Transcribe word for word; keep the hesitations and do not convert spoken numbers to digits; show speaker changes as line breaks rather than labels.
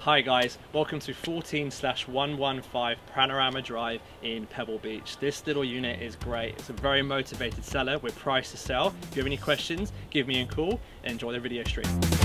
Hi guys, welcome to fourteen slash one one five Panorama Drive in Pebble Beach. This little unit is great. It's a very motivated seller with price to sell. If you have any questions, give me a call and enjoy the video stream.